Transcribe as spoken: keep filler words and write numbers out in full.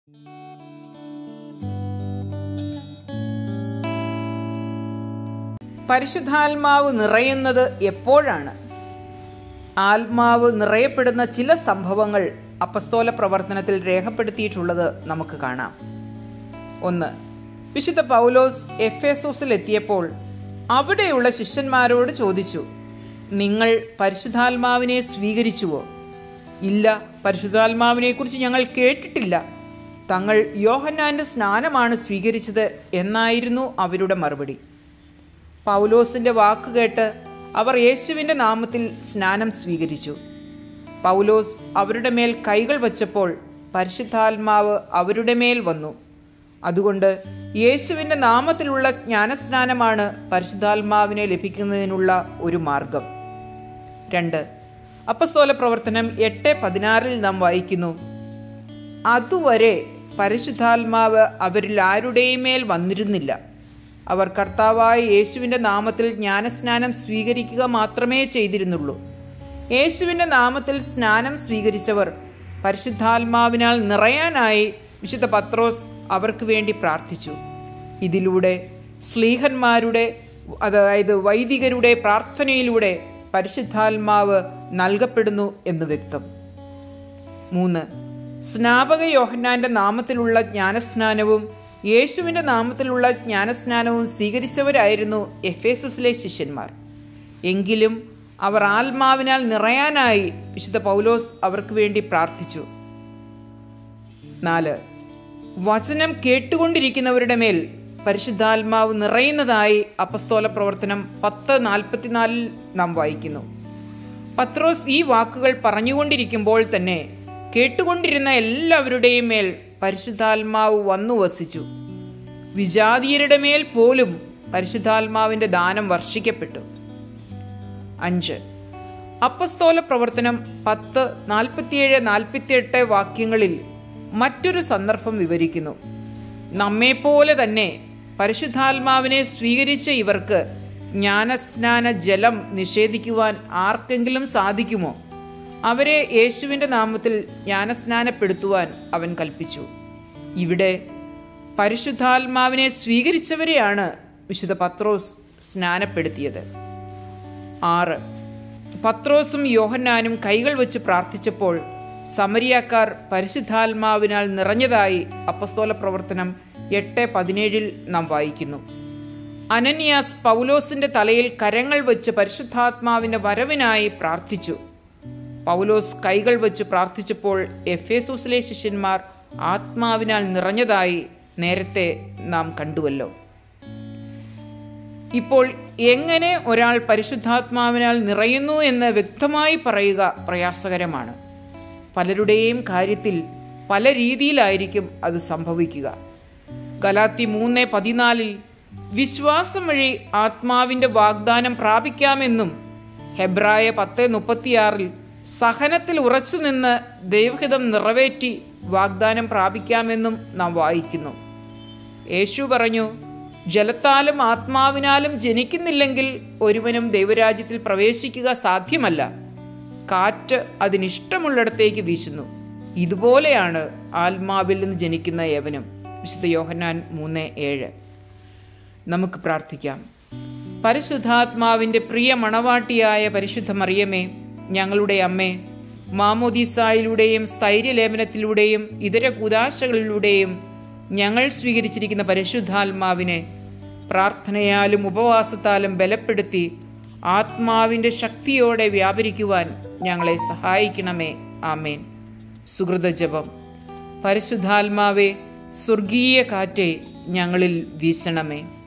പരിശുദ്ധാത്മാവ് നിറയുന്നത് എപ്പോഴാണ്? ആത്മാവ് നിറയപ്പെടുന്ന ചില സംഭവങ്ങൾ അപ്പസ്തോല പ്രവർത്തനത്തിൽ രേഖപ്പെടുത്തിയിട്ടുള്ളത് നമുക്ക് കാണാം. ഒന്ന്, വിശുദ്ധ പൗലോസ് എഫേസോസിൽ എത്തിയപ്പോൾ അവിടെയുള്ള ശിഷ്യന്മാരോട് ചോദിച്ചു, നിങ്ങൾ പരിശുദ്ധാത്മാവിനെ സ്വീകരിച്ചുവോ? ഇല്ല, പരിശുദ്ധാത്മാവിനെ കുറിച്ച് ഞങ്ങൾ കേട്ടിട്ടില്ല. തങ്ങൾ യോഹന്നാന്റെ സ്നാനമാണ് സ്വീകരിച്ചത് എന്നായിരുന്നു അവരുടെ മറുപടി. പൗലോസിന്റെ വാക്കുകേട്ട് അവർ യേശുവിന്റെ നാമത്തിൽ സ്നാനം സ്വീകരിച്ചു. പൗലോസ് അവരുടെ മേൽ കൈകൾ വച്ചപ്പോൾ പരിശുദ്ധാത്മാവ് അവരുടെ മേൽ വന്നു. അതുകൊണ്ട് യേശുവിന്റെ നാമത്തിലുള്ള ജ്ഞാനസ്നാനമാണ് പരിശുദ്ധാത്മാവിനെ ലഭിക്കുന്നതിനുള്ള ഒരു മാർഗം. രണ്ട്, അപ്പസ്തോല പ്രവർത്തനം എട്ട് പതിനാറിൽ നാം വായിക്കുന്നു, അതുവരെ പരിശുദ്ധാത്മാവ് അവരിൽ ആരുടെയും മേൽ വന്നിരുന്നില്ല. അവർ കർത്താവായ യേശുവിന്റെ നാമത്തിൽ ജ്ഞാനസ്നാനം സ്വീകരിക്കുക മാത്രമേ ചെയ്തിരുന്നുള്ളൂ. യേശുവിന്റെ നാമത്തിൽ സ്നാനം സ്വീകരിച്ചവർ പരിശുദ്ധാത്മാവിനാൽ നിറയാനായി വിശുദ്ധ പത്രോസ് അവർക്ക് വേണ്ടി പ്രാർത്ഥിച്ചു. ഇതിലൂടെ ശ്ലീഹന്മാരുടെ, അതായത് വൈദികരുടെ പ്രാർത്ഥനയിലൂടെ പരിശുദ്ധാത്മാവ് നൽകപ്പെടുന്നു എന്ന് വ്യക്തം. മൂന്ന്, സ്നാപക യോഹന്നാന്റെ നാമത്തിലുള്ള ജ്ഞാനസ്നാനവും യേശുവിന്റെ നാമത്തിലുള്ള ജ്ഞാനസ്നാനവും സ്വീകരിച്ചവരായിരുന്നു എഫേസസിലെ ശിഷ്യന്മാർ. എങ്കിലും അവർ ആത്മാവിനാൽ നിറയാനായി വിശുദ്ധ പൗലോസ് അവർക്ക് വേണ്ടി പ്രാർത്ഥിച്ചു. നാല്, വചനം കേട്ടുകൊണ്ടിരിക്കുന്നവരുടെ മേൽ പരിശുദ്ധാത്മാവ് നിറയുന്നതായി അപ്പസ്തോല പ്രവർത്തനം പത്ത് നാൽപ്പത്തിനാലിൽ നാം വായിക്കുന്നു. പത്രോസ് ഈ വാക്കുകൾ പറഞ്ഞുകൊണ്ടിരിക്കുമ്പോൾ തന്നെ കേട്ടുകൊണ്ടിരുന്ന എല്ലാവരുടെയും മേൽ പരിശുദ്ധാത്മാവ് വന്നു വസിച്ചു. വിജാതീയരുടെ മേൽ പോലും പരിശുദ്ധാത്മാവിന്റെ ദാനം വർഷിക്കപ്പെട്ടു. അഞ്ച്, അപ്പസ്തോല പ്രവർത്തനം പത്ത് നാൽപ്പത്തിയേഴ് നാൽപ്പത്തിയെട്ട് വാക്യങ്ങളിൽ മറ്റൊരു സന്ദർഭം വിവരിക്കുന്നു. നമ്മെപ്പോലെ തന്നെ പരിശുദ്ധാത്മാവിനെ സ്വീകരിച്ച ഇവർക്ക് ജ്ഞാനസ്നാന ജലം നിഷേധിക്കുവാൻ ആർക്കെങ്കിലും സാധിക്കുമോ? അവരെ യേശുവിന്റെ നാമത്തിൽ ജ്ഞാനസ്നാനപ്പെടുത്തുവാൻ അവൻ കൽപ്പിച്ചു. ഇവിടെ പരിശുദ്ധാത്മാവിനെ സ്വീകരിച്ചവരെയാണ് വിശുദ്ധ പത്രോസ് സ്നാനപ്പെടുത്തിയത്. ആറ്, പത്രോസും യോഹന്നാനും കൈകൾ വെച്ച് പ്രാർത്ഥിച്ചപ്പോൾ സമരിയാക്കാർ പരിശുദ്ധാത്മാവിനാൽ നിറഞ്ഞതായി അപ്പസ്തോല പ്രവർത്തനം എട്ട് പതിനേഴിൽ നാം വായിക്കുന്നു. അനനിയാസ് പൗലോസിന്റെ തലയിൽ കരങ്ങൾ വെച്ച് പരിശുദ്ധാത്മാവിന്റെ വരവിനായി പ്രാർത്ഥിച്ചു. പൗലോസ് കൈകൾ വെച്ച് പ്രാർത്ഥിച്ചപ്പോൾ എഫേസോസിലെ ശിഷ്യന്മാർ ആത്മാവിനാൽ നിറഞ്ഞതായി നേരത്തെ നാം കണ്ടുവല്ലോ. ഇപ്പോൾ എങ്ങനെ ഒരാൾ പരിശുദ്ധാത്മാവിനാൽ നിറയുന്നു എന്ന് വ്യക്തമായി പറയുക പ്രയാസകരമാണ്. പലരുടെയും കാര്യത്തിൽ പല രീതിയിലായിരിക്കും അത് സംഭവിക്കുക. ഗലാത്യ മൂന്ന് പതിനാലിൽ വിശ്വാസം വഴി ആത്മാവിന്റെ വാഗ്ദാനം പ്രാപിക്കാമെന്നും ഹെബ്രായ പത്ത് മുപ്പത്തിയാറിൽ സഹനത്തിൽ ഉറച്ചു നിന്ന് ദൈവഹിതം നിറവേറ്റി വാഗ്ദാനം പ്രാപിക്കാമെന്നും നാം വായിക്കുന്നു. യേശു പറഞ്ഞു, ജലത്താലും ആത്മാവിനാലും ജനിക്കുന്നില്ലെങ്കിൽ ഒരുവനും ദൈവരാജ്യത്തിൽ പ്രവേശിക്കുക സാധ്യമല്ല. കാറ്റ് അതിനിഷ്ടമുള്ളിടത്തേക്ക് വീശുന്നു, ഇതുപോലെയാണ് ആത്മാവിൽ നിന്ന് ജനിക്കുന്ന യവനും. വിശുദ്ധ യോഹന്നാൻ മൂന്ന് ഏഴ്. നമുക്ക് പ്രാർത്ഥിക്കാം. പരിശുദ്ധാത്മാവിന്റെ പ്രിയ മണവാട്ടിയായ പരിശുദ്ധ മറിയമേ, ഞങ്ങളുടെ അമ്മേ, മാമോദീസായിലൂടെയും സ്ഥൈര്യലേപനത്തിലൂടെയും ഇതര കൂദാശകളിലൂടെയും ഞങ്ങൾ സ്വീകരിച്ചിരിക്കുന്ന പരിശുദ്ധാത്മാവിനെ പ്രാർത്ഥനയാലും ഉപവാസത്താലും ബലപ്പെടുത്തി ആത്മാവിന്റെ ശക്തിയോടെ വ്യാപരിക്കുവാൻ ഞങ്ങളെ സഹായിക്കണമേ. ആമേൻ. സുകൃത ജപം. പരിശുദ്ധാത്മാവേ, സ്വർഗീയ കാറ്റേ, ഞങ്ങളിൽ വീശണമേ.